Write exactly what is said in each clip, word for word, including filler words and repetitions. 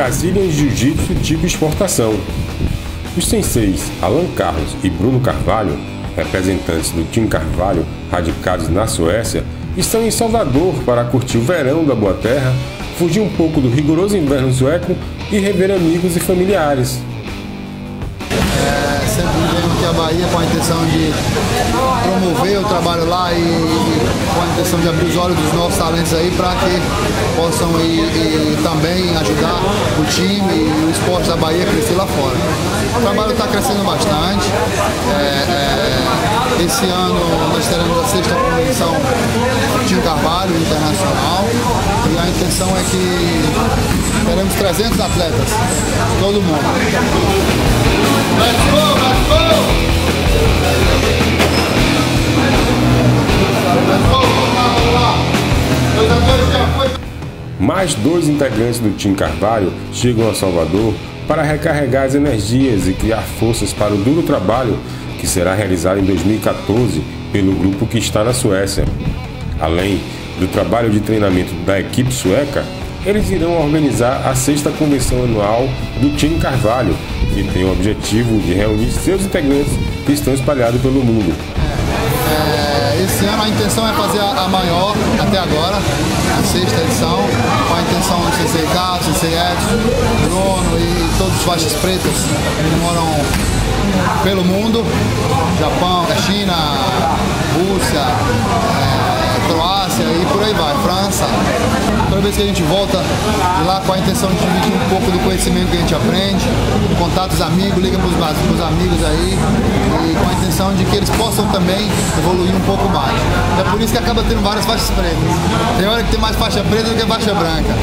Brazilian Jiu-Jitsu tipo exportação. Os senseis Alan Carlos e Bruno Carvalho, representantes do Team Carvalho radicados na Suécia, estão em Salvador para curtir o verão da Boa Terra, fugir um pouco do rigoroso inverno sueco e rever amigos e familiares. É, sempre venho aqui à Bahia com a intenção de promover o trabalho lá e, e com a intenção de abrir os olhos dos novos talentos aí para que possam ir, ir também ajudar o time e o esporte da Bahia a crescer lá fora. O trabalho está crescendo bastante. É, é, esse ano nós teremos a sexta competição Team Carvalho Internacional e a intenção é que teremos trezentos atletas, todo mundo. Let's go, let's go! Let's go, vamos lá, vamos lá! Dois atletas já foi. Mais dois integrantes do Team Carvalho chegam a Salvador para recarregar as energias e criar forças para o duro trabalho que será realizado em dois mil e quatorze pelo grupo que está na Suécia. Além do trabalho de treinamento da equipe sueca, eles irão organizar a sexta convenção anual do Team Carvalho, que tem o objetivo de reunir seus integrantes que estão espalhados pelo mundo. É, esse ano a intenção é fazer a maior até agora, a sexta edição, com a intenção do Sensei Carlos, Sensei Edson, Bruno e todos os faixas pretas que moram pelo mundo, Japão, China, Rússia, é, Croácia e por aí vai, França. Toda vez que a gente volta de lá com a intenção de dividir um pouco do conhecimento que a gente aprende, contatos amigos, liga para os amigos aí, e com a intenção de que eles possam também evoluir um pouco mais. É por isso que acaba tendo várias faixas pretas. Tem hora que tem mais faixa preta do que faixa branca.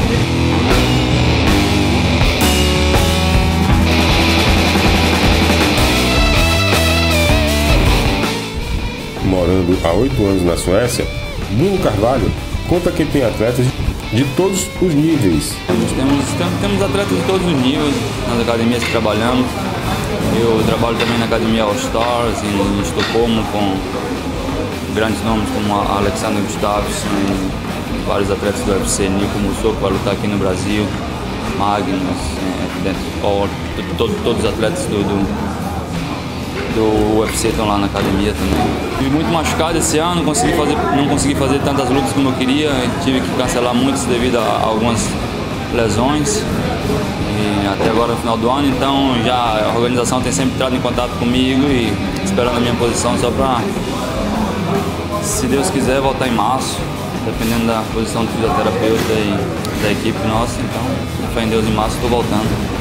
Morando há oito anos na Suécia, Bruno Carvalho conta que tem atletas de todos os níveis. Temos, temos, temos atletas de todos os níveis nas academias que trabalhamos. Eu trabalho também na Academia All Stars em Estocolmo com grandes nomes como a Alexander Gustafsson e vários atletas do U F C, Nico Musso, que vai lutar aqui no Brasil, Magnus, é, all, todo, todos os atletas do, do do U F C estão lá na academia também. Tive muito machucado esse ano, consegui fazer, não consegui fazer tantas lutas como eu queria, tive que cancelar muitas devido a algumas lesões e até agora no final do ano, então já a organização tem sempre entrado em contato comigo e esperando a minha posição só para, se Deus quiser, voltar em março, dependendo da posição do fisioterapeuta e da equipe nossa, então, com fé em Deus, em março estou voltando.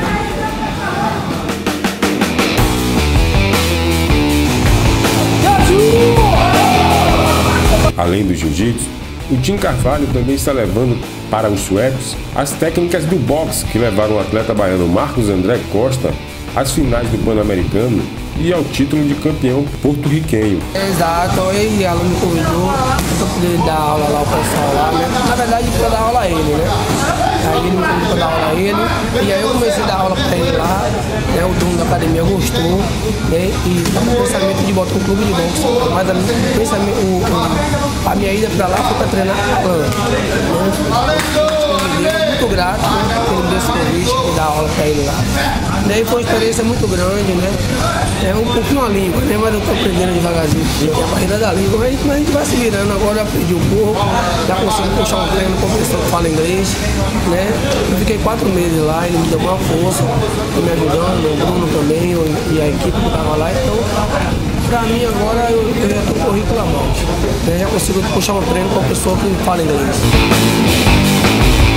Além do jiu-jitsu, o Team Carvalho também está levando para os suecos as técnicas do boxe que levaram o atleta baiano Marcos André Costa às finais do Pan-Americano e ao título de campeão porto-riquenho. Exato, e ela me convidou para poder dar aula lá ao pessoal lá, né? Na verdade, para dar aula a ele, né? Aí ele me convidou para dar aula a ele, e aí eu comecei a dar aula para ele lá, né? O dono da academia gostou, né? E estava com o pensamento de botar um clube de boxe, mas a minha, pensamento, o, o, a minha ida para lá foi para treinar plano, né? Muito grato, né? Ele me deu esse convite de dar aula para ele lá. Daí foi uma experiência muito grande, né? É um pouquinho a língua, né? Mas eu estou aprendendo devagarzinho. É a barreira da língua, mas a gente vai se virando. Agora eu aprendi um pouco, já consegui puxar um treino com a pessoa que fala inglês, né? Eu fiquei quatro meses lá, ele me deu uma força, tô me ajudando, o Bruno também, eu, e a equipe que estava lá. Então, pra mim agora eu, eu já estou com o currículo à mão, né? Já consigo puxar um treino com a pessoa que fala inglês.